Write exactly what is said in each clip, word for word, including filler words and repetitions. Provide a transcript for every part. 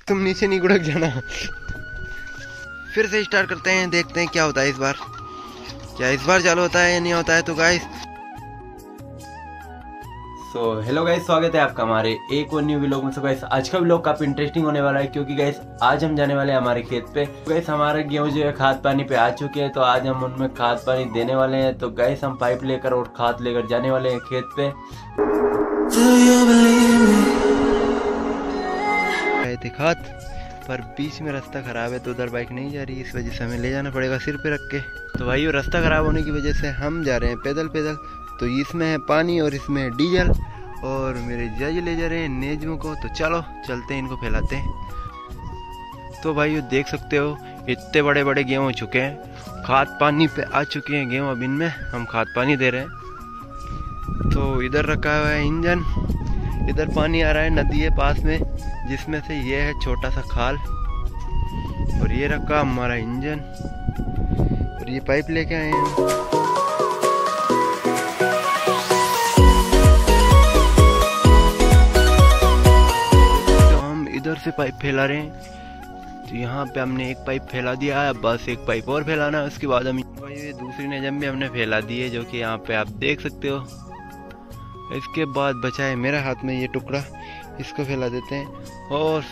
तुम नीचे नहीं गुड़क जाना। फिर से स्टार्ट करते हैं, देखते हैं क्या होता है इस बार। क्या इस बार चालू होता है या नहीं होता है। तो गाइस सो हेलो गाइस, स्वागत है आपका हमारे एक और न्यू व्लॉग में। सो गाइस आज का व्लॉग काफी इंटरेस्टिंग होने वाला है, क्योंकि गाइस आज हम जाने वाले हैं हमारे खेत पे। गाइस हमारे गेहूं जो है खाद पानी पे आ चुके हैं, तो आज हम उनमें खाद पानी देने वाले हैं। तो गाइस हम पाइप लेकर और खाद लेकर जाने वाले हैं खेत पे। गए थे खाद पर बीच में रास्ता खराब है, तो उधर बाइक नहीं जा रही, इस वजह से हमें ले जाना पड़ेगा सिर पे रख के। तो भाई रास्ता खराब होने की वजह से हम जा रहे हैं पैदल पैदल। तो इसमें है पानी और इसमें है डीजल, और मेरे जज ले जा रहे हैं नेजमों को। तो चलो चलते हैं, इनको फैलाते हैं। तो भाई देख सकते हो इतने बड़े बड़े गेहूँ हो चुके हैं, खाद पानी पे आ चुके हैं गेहूँ। अब इनमें हम खाद पानी दे रहे हैं। तो इधर रखा हुआ है इंजन, इधर पानी आ रहा है, नदी है पास में, जिसमें से ये है छोटा सा खाल, और ये रखा हमारा इंजन, और ये पाइप लेके आए हैं। तो हम इधर से पाइप फैला रहे हैं। तो यहाँ पे हमने एक पाइप फैला दिया है, बस एक पाइप और फैलाना है, उसके बाद हम ये दूसरी नजम भी हमने फैला दी है, जो कि यहाँ पे आप देख सकते हो। इसके बाद बचा है मेरा हाथ में ये टुकड़ा, इसको फैला देते हैं। और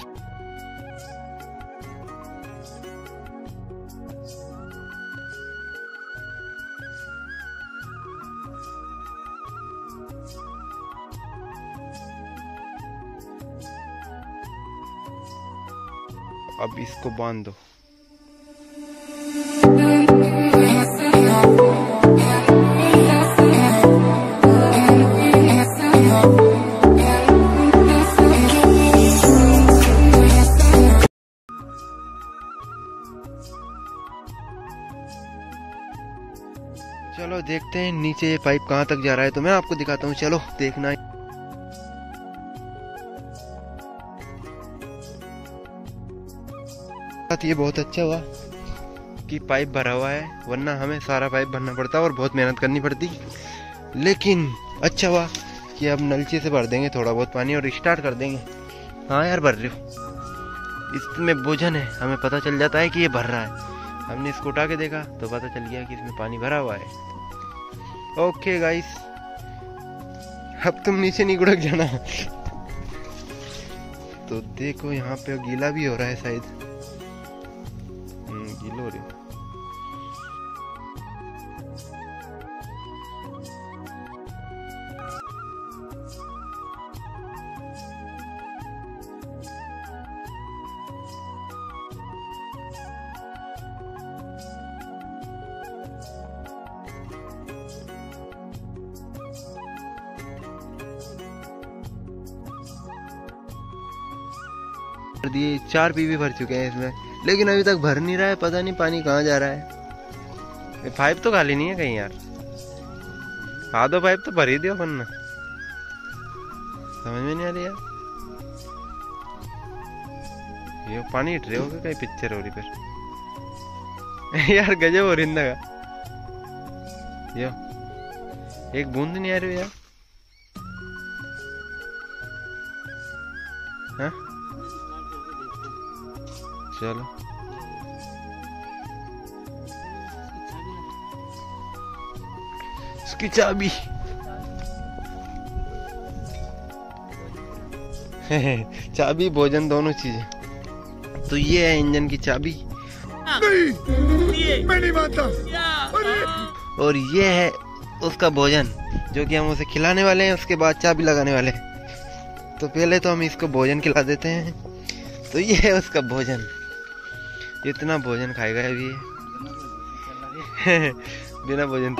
अब इसको बांध दो। चलो देखते हैं नीचे ये पाइप कहाँ तक जा रहा है, तो मैं आपको दिखाता हूँ, चलो देखना। ये बहुत अच्छा हुआ कि पाइप भरा हुआ है, वरना हमें सारा पाइप भरना पड़ता और बहुत मेहनत करनी पड़ती। लेकिन अच्छा हुआ कि अब नलचे से भर देंगे थोड़ा बहुत पानी और स्टार्ट कर देंगे। हाँ यार भर रहे हो, इसमें बोझन है, हमें पता चल जाता है कि ये भर रहा है। हमने इसको उठा के देखा तो पता चल गया कि इसमें पानी भरा हुआ है। ओके गाइस, अब तुम नीचे नहीं गुड़क जाना। तो देखो यहाँ पे गीला भी हो रहा है शायद, गीला हो रही है। दिए चार पीवी भर चुके हैं इसमें, लेकिन अभी तक भर नहीं रहा है, पता नहीं पानी कहाँ जा रहा है। पाइप तो खाली नहीं है कहीं यार, आधो पाइप तो भर ही दियो वरना, समझ में नहीं आ रही यार। ये पानी हिट रहे हो कहीं पिक्चर हो रही फिर। यार गजब हो रही है, यो एक बूंद नहीं आ रही यार। हाँ चलो इसकी चाबी चाबी भोजन दोनों चीजें। तो ये है इंजन की चाबी, नहीं, मैं नहीं मानता। और ये है उसका भोजन, जो कि हम उसे खिलाने वाले हैं, उसके बाद चाबी लगाने वाले हैं। तो पहले तो हम इसको भोजन खिला देते हैं। तो ये है उसका भोजन, इतना भोजन खाएगा अभी बिना भोजन।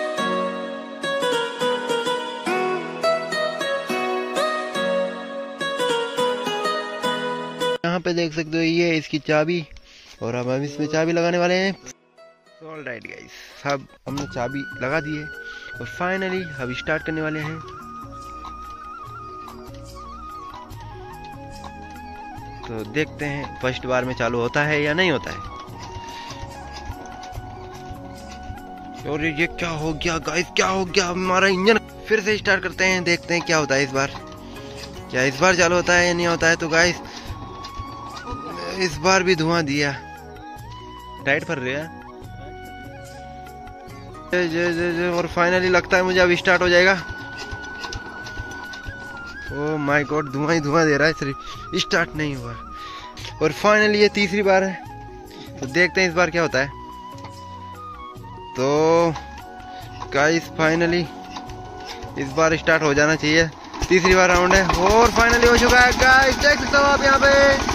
यहाँ पे देख सकते हो ये है इसकी चाबी, और अब हम इसमें चाबी लगाने वाले हैं। ऑल राइट गाइस, अब हमने चाबी लगा दी है और फाइनली अब स्टार्ट करने वाले हैं। तो देखते हैं फर्स्ट बार में चालू होता है या नहीं होता है। और ये क्या हो गया गाइस, क्या हो गया, हमारा इंजन फिर से स्टार्ट करते हैं, देखते हैं क्या होता है इस बार। क्या इस बार चालू होता है या नहीं होता है। तो गाइस इस बार भी धुआं दिया, टाइट भर रहा है। जय जय जय जय। और फाइनली लगता है मुझे अब स्टार्ट हो जाएगा। ओह माय गॉड, धुआं ही धुआं दे रहा है, सिर्फ स्टार्ट नहीं हुआ। और फाइनली ये तीसरी बार है, तो देखते हैं इस बार क्या होता है। तो गाइस फाइनली इस बार स्टार्ट हो जाना चाहिए। तीसरी बार राउंड है और फाइनली हो चुका है गाइस, देख सकते हो आप यहाँ पे।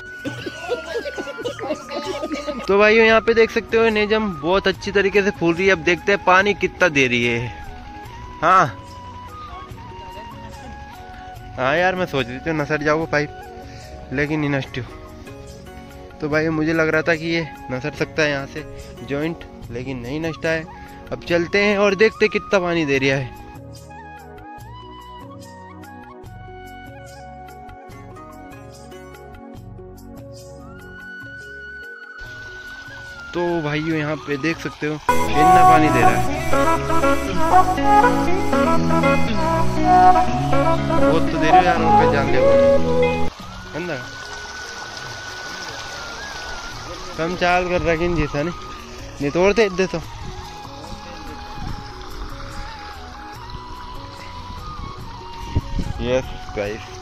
तो भाइयों यहाँ पे देख सकते हो नेजम बहुत अच्छी तरीके से फूल रही है। अब देखते हैं पानी कितना दे रही है। हाँ हाँ यार, मैं सोच रही थी नसट जाओगे पाइप, लेकिन नहीं नष्ट हो। तो भाई मुझे लग रहा था कि ये नसट सकता है यहाँ से जॉइंट, लेकिन नहीं नष्टा है। अब चलते हैं और देखते कितना पानी दे रहा है। तो भाइयों यहाँ पे देख सकते हो इतना पानी दे रहा है, बहुत तो दे रहे हो यार। और जान ले अंदर कम चाल कर रखी जैसा नहीं नहीं तोड़ते दे तो। Yes guys,